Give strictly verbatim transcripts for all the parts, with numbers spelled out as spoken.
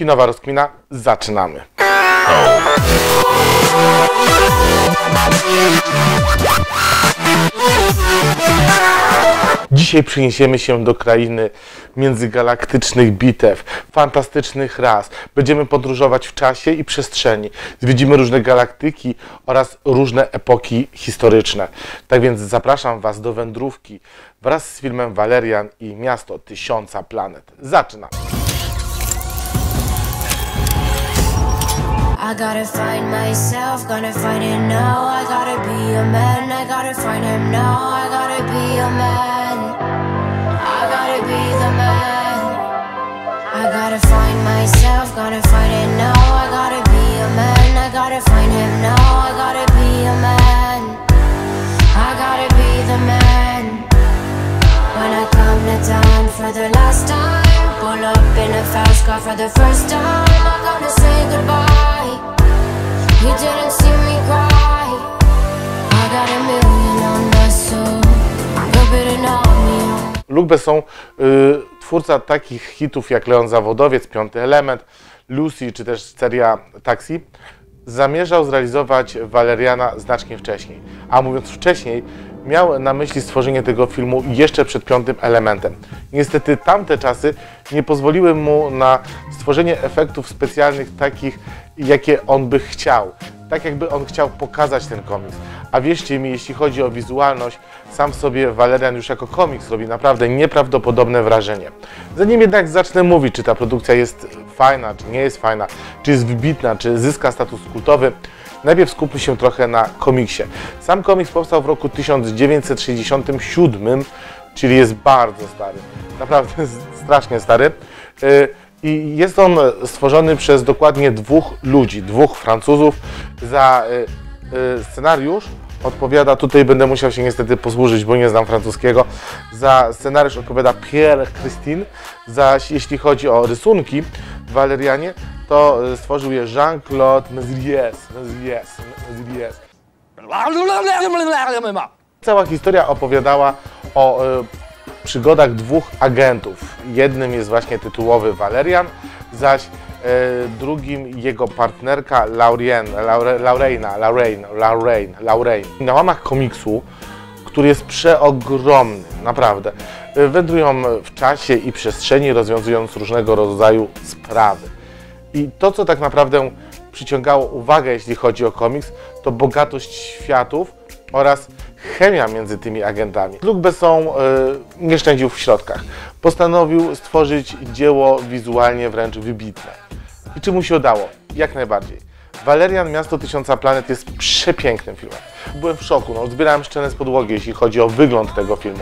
Kinowa rozkmina, zaczynamy. Dzisiaj przeniesiemy się do krainy międzygalaktycznych bitew, fantastycznych ras. Będziemy podróżować w czasie i przestrzeni. Zwiedzimy różne galaktyki oraz różne epoki historyczne. Tak więc zapraszam Was do wędrówki wraz z filmem Valerian i Miasto Tysiąca Planet. Zaczynamy! I gotta find myself, gonna find it now. I gotta be a man, I gotta find him now. I gotta be a man, I gotta be the man. I gotta find myself, gonna find it now. I gotta be a man, I gotta find him now. I gotta be a man, I gotta be the man. When I come to town for the last time, pull up in a fast car for the first time, I'm gonna say goodbye. You didn't see me cry. I got a million on my soul. You're better not me. Luc Besson, y, twórca takich hitów jak Leon Zawodowiec, Piąty Element, Lucy czy też seria Taxi, zamierzał zrealizować Valeriana znacznie wcześniej. A mówiąc wcześniej, miał na myśli stworzenie tego filmu jeszcze przed Piątym Elementem. Niestety tamte czasy nie pozwoliły mu na stworzenie efektów specjalnych takich, jakie on by chciał. Tak jakby on chciał pokazać ten komiks. A wierzcie mi, jeśli chodzi o wizualność, sam w sobie Valerian już jako komiks robi naprawdę nieprawdopodobne wrażenie. Zanim jednak zacznę mówić, czy ta produkcja jest fajna, czy nie jest fajna, czy jest wybitna, czy zyska status kultowy, najpierw skupmy się trochę na komiksie. Sam komiks powstał w roku tysiąc dziewięćset sześćdziesiątym siódmym, czyli jest bardzo stary, naprawdę strasznie stary. I jest on stworzony przez dokładnie dwóch ludzi, dwóch Francuzów. Za scenariusz odpowiada, tutaj będę musiał się niestety posłużyć, bo nie znam francuskiego, za scenariusz odpowiada Pierre Christine, zaś jeśli chodzi o rysunki w Valerianie, to stworzył je Jean-Claude Mézières. Mézières. Cała historia opowiadała o y, przygodach dwóch agentów. Jednym jest właśnie tytułowy Valerian, zaś y, drugim jego partnerka Laurienne, Laure, Laureina, Lauraine, Lauraine, Lauraine. Na łamach komiksu, który jest przeogromny, naprawdę, y, wędrują w czasie i przestrzeni, rozwiązując różnego rodzaju sprawy. I to, co tak naprawdę przyciągało uwagę, jeśli chodzi o komiks, to bogatość światów oraz chemia między tymi agentami. Luc Besson y, nie szczędził w środkach. Postanowił stworzyć dzieło wizualnie wręcz wybitne. I czy mu się udało? Jak najbardziej. Valerian, Miasto Tysiąca Planet jest przepięknym filmem. Byłem w szoku, no, zbierałem szczene z podłogi, jeśli chodzi o wygląd tego filmu.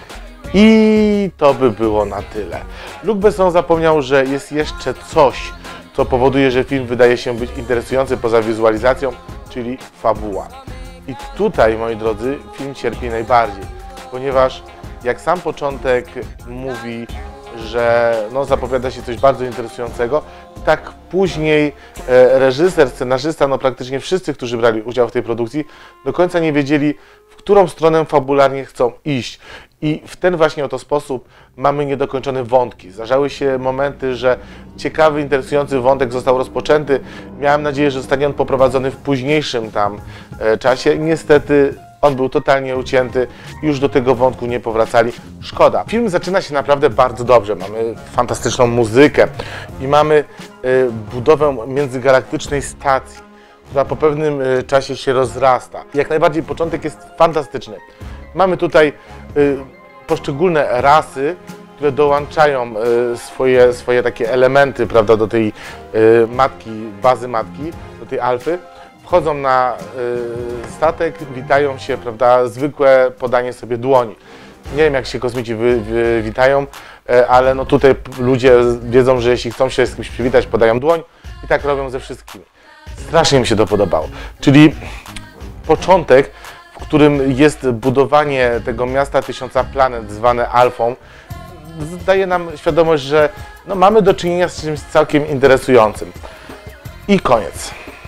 I to by było na tyle. Luc Besson zapomniał, że jest jeszcze coś, co powoduje, że film wydaje się być interesujący poza wizualizacją, czyli fabuła. I tutaj, moi drodzy, film cierpi najbardziej, ponieważ jak sam początek mówi, że no, zapowiada się coś bardzo interesującego, tak później e, reżyser, scenarzysta, no praktycznie wszyscy, którzy brali udział w tej produkcji, do końca nie wiedzieli, w którą stronę fabularnie chcą iść. I w ten właśnie oto sposób mamy niedokończone wątki. Zdarzały się momenty, że ciekawy, interesujący wątek został rozpoczęty. Miałem nadzieję, że zostanie on poprowadzony w późniejszym tam e, czasie. Niestety on był totalnie ucięty. Już do tego wątku nie powracali. Szkoda. Film zaczyna się naprawdę bardzo dobrze. Mamy fantastyczną muzykę i mamy e, budowę międzygalaktycznej stacji, która po pewnym e, czasie się rozrasta. Jak najbardziej początek jest fantastyczny. Mamy tutaj y, poszczególne rasy, które dołączają y, swoje, swoje takie elementy, prawda, do tej y, matki, bazy matki, do tej alfy. Wchodzą na y, statek, witają się, prawda, zwykłe podanie sobie dłoni. Nie wiem, jak się kosmici wy, wy, witają, y, ale no tutaj ludzie wiedzą, że jeśli chcą się z kimś przywitać, podają dłoń i tak robią ze wszystkimi. Strasznie mi się to podobało. Czyli początek, w którym jest budowanie tego Miasta Tysiąca Planet zwane Alfą, daje nam świadomość, że no, mamy do czynienia z czymś całkiem interesującym. I koniec.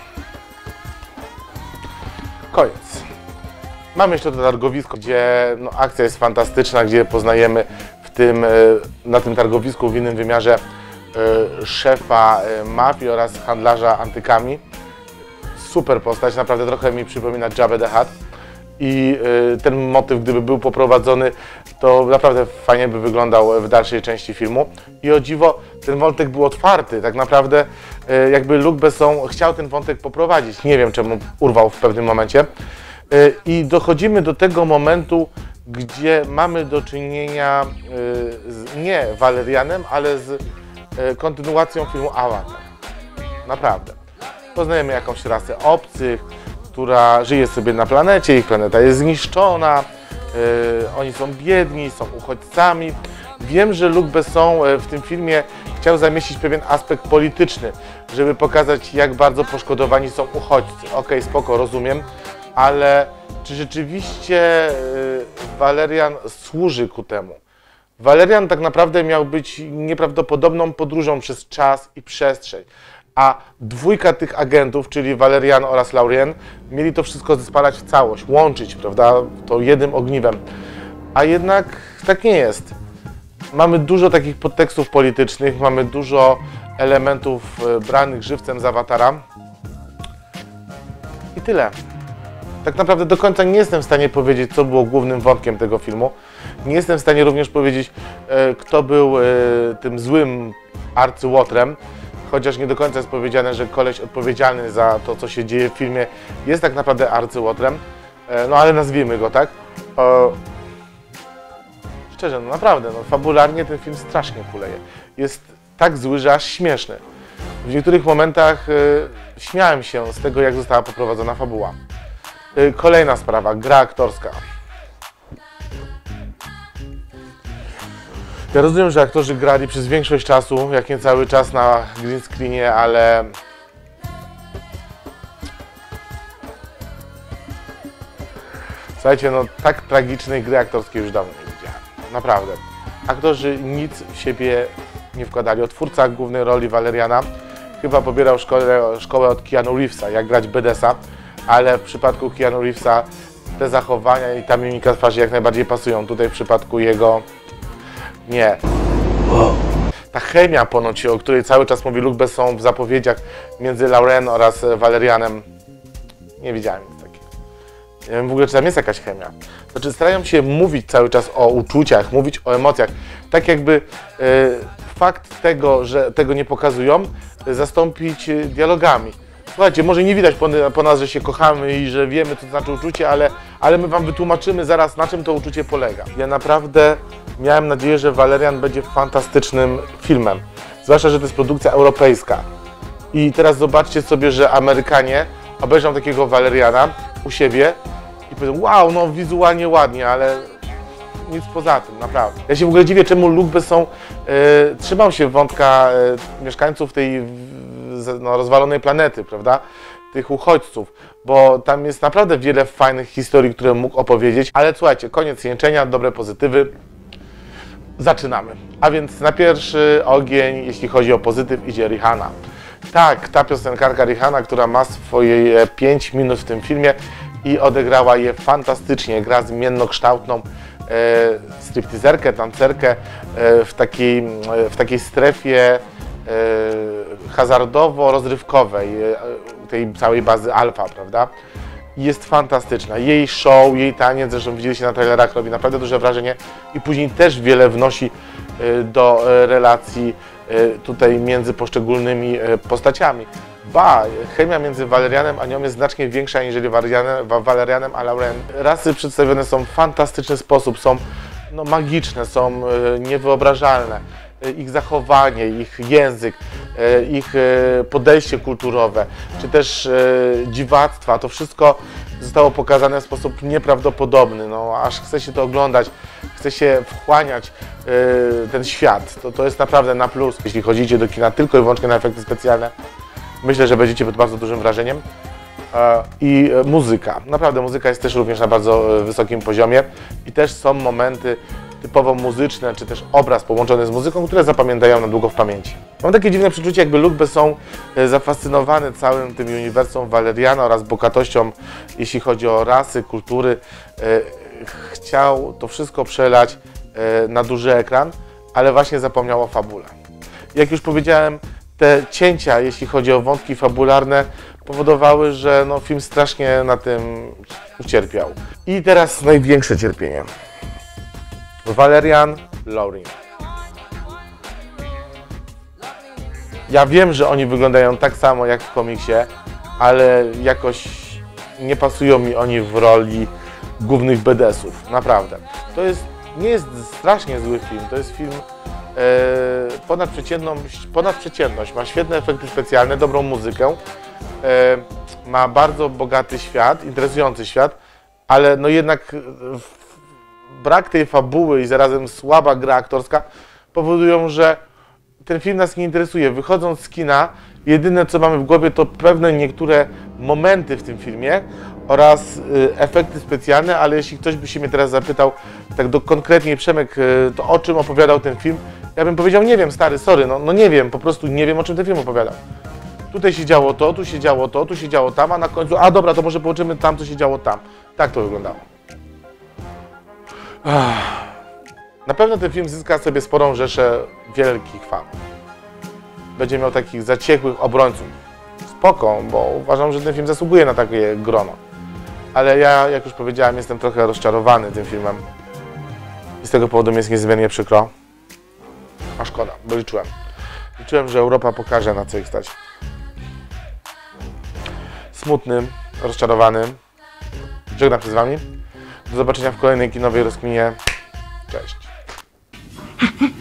Koniec. Mamy jeszcze to targowisko, gdzie no, akcja jest fantastyczna, gdzie poznajemy w tym, na tym targowisku w innym wymiarze szefa mafii oraz handlarza antykami. Super postać, naprawdę trochę mi przypomina Jabba the Hutt. I ten motyw, gdyby był poprowadzony, to naprawdę fajnie by wyglądał w dalszej części filmu. I o dziwo, ten wątek był otwarty. Tak naprawdę jakby Luc Besson chciał ten wątek poprowadzić. Nie wiem, czemu urwał w pewnym momencie. I dochodzimy do tego momentu, gdzie mamy do czynienia z, nie Valerianem, ale z kontynuacją filmu Avatar. Naprawdę. Poznajemy jakąś rasę obcych, która żyje sobie na planecie, ich planeta jest zniszczona, yy, oni są biedni, są uchodźcami. Wiem, że Luc Besson w tym filmie chciał zamieścić pewien aspekt polityczny, żeby pokazać, jak bardzo poszkodowani są uchodźcy. Okej, spoko, rozumiem, ale czy rzeczywiście yy, Valerian służy ku temu? Valerian tak naprawdę miał być nieprawdopodobną podróżą przez czas i przestrzeń. A dwójka tych agentów, czyli Valerian oraz Laurien, mieli to wszystko zespalać w całość, łączyć, prawda, to jednym ogniwem. A jednak tak nie jest. Mamy dużo takich podtekstów politycznych, mamy dużo elementów branych żywcem z Awatara. I tyle. Tak naprawdę do końca nie jestem w stanie powiedzieć, co było głównym wątkiem tego filmu. Nie jestem w stanie również powiedzieć, kto był tym złym arcyłotrem. Chociaż nie do końca jest powiedziane, że koleś odpowiedzialny za to, co się dzieje w filmie, jest tak naprawdę arcyłotrem. No ale nazwijmy go tak. E, szczerze, no naprawdę, no, fabularnie ten film strasznie kuleje. Jest tak zły, że aż śmieszny. W niektórych momentach e, śmiałem się z tego, jak została poprowadzona fabuła. E, kolejna sprawa, gra aktorska. Ja rozumiem, że aktorzy grali przez większość czasu, jak nie cały czas na green screenie, ale słuchajcie, no tak tragicznej gry aktorskiej już dawno nie widziałem. Naprawdę. Aktorzy nic w siebie nie wkładali. O twórca głównej roli Valeriana chyba pobierał szkołę, szkołę od Keanu Reevesa, jak grać Bedesa, ale w przypadku Keanu Reevesa te zachowania i ta mimika twarzy jak najbardziej pasują. Tutaj w przypadku jego nie. Ta chemia ponoć, o której cały czas mówi Luc Besson w zapowiedziach między Laurien oraz Valerianem, nie widziałem nic takiego. Nie wiem w ogóle, czy tam jest jakaś chemia. Znaczy starają się mówić cały czas o uczuciach, mówić o emocjach. Tak jakby e, fakt tego, że tego nie pokazują, zastąpić dialogami. Słuchajcie, może nie widać po, po nas, że się kochamy i że wiemy, co to znaczy uczucie, ale, ale my wam wytłumaczymy zaraz, na czym to uczucie polega. Ja naprawdę miałem nadzieję, że Valerian będzie fantastycznym filmem. Zwłaszcza, że to jest produkcja europejska. I teraz zobaczcie sobie, że Amerykanie obejrzą takiego Valeriana u siebie i powiedzą, wow, no wizualnie ładnie, ale nic poza tym, naprawdę. Ja się w ogóle dziwię, czemu Luc Besson e, trzymał się wątka e, mieszkańców tej no, rozwalonej planety, prawda? Tych uchodźców, bo tam jest naprawdę wiele fajnych historii, które mógł opowiedzieć. Ale słuchajcie, koniec jęczenia, dobre pozytywy. Zaczynamy. A więc na pierwszy ogień, jeśli chodzi o pozytyw, idzie Rihanna. Tak, ta piosenkarka Rihanna, która ma swoje pięć minut w tym filmie i odegrała je fantastycznie. Gra zmiennokształtną e, stripteaserkę, tancerkę e, w, takiej, e, w takiej strefie e, hazardowo-rozrywkowej e, tej całej bazy alfa, prawda? Jest fantastyczna. Jej show, jej taniec, zresztą widzieliście na trailerach, robi naprawdę duże wrażenie i później też wiele wnosi e, do e, relacji e, tutaj między poszczególnymi e, postaciami. Ba, chemia między Valerianem a nią jest znacznie większa niż Valerianem a Laurien. Rasy przedstawione są w fantastyczny sposób, są no, magiczne, są e, niewyobrażalne. E, ich zachowanie, ich język, e, ich e, podejście kulturowe, czy też e, dziwactwa, to wszystko zostało pokazane w sposób nieprawdopodobny. No, aż chce się to oglądać, chce się wchłaniać e, ten świat. To, to jest naprawdę na plus, jeśli chodzicie do kina tylko i wyłącznie na efekty specjalne. Myślę, że będziecie pod bardzo dużym wrażeniem. I muzyka. Naprawdę muzyka jest też również na bardzo wysokim poziomie i też są momenty typowo muzyczne, czy też obraz połączony z muzyką, które zapamiętają na długo w pamięci. Mam takie dziwne przeczucie, jakby Luc Besson zafascynowany całym tym uniwersum Valeriana oraz bogatością, jeśli chodzi o rasy, kultury, chciał to wszystko przelać na duży ekran, ale właśnie zapomniał o fabule. Jak już powiedziałem, te cięcia, jeśli chodzi o wątki fabularne, powodowały, że no, film strasznie na tym ucierpiał. I teraz największe cierpienie. Valerian, Lauren. Ja wiem, że oni wyglądają tak samo jak w komiksie, ale jakoś nie pasują mi oni w roli głównych bedesów. Naprawdę. To jest, nie jest strasznie zły film. To jest film e, ponadprzeciętność, ponadprzeciętność. Ma świetne efekty specjalne, dobrą muzykę. E, ma bardzo bogaty świat, interesujący świat, ale no jednak brak tej fabuły i zarazem słaba gra aktorska powodują, że ten film nas nie interesuje. Wychodząc z kina, jedyne co mamy w głowie to pewne niektóre momenty w tym filmie oraz y, efekty specjalne, ale jeśli ktoś by się mnie teraz zapytał, tak do konkretniej Przemek, y, to o czym opowiadał ten film, ja bym powiedział, nie wiem stary, sorry, no, no nie wiem, po prostu nie wiem o czym ten film opowiadał. Tutaj się działo to, tu się działo to, tu się działo tam, a na końcu, a dobra, to może połączymy tam, co się działo tam. Tak to wyglądało. Ach. Na pewno ten film zyska sobie sporą rzeszę wielkich fanów. Będzie miał takich zaciekłych obrońców. Spoko, bo uważam, że ten film zasługuje na takie grono. Ale ja, jak już powiedziałem, jestem trochę rozczarowany tym filmem. I z tego powodu mi jest niezmiernie przykro. A szkoda, bo liczyłem. Liczyłem, że Europa pokaże, na co ich stać. Smutnym, rozczarowanym. Żegnam się z Wami. Do zobaczenia w kolejnej kinowej rozkminie. Cześć.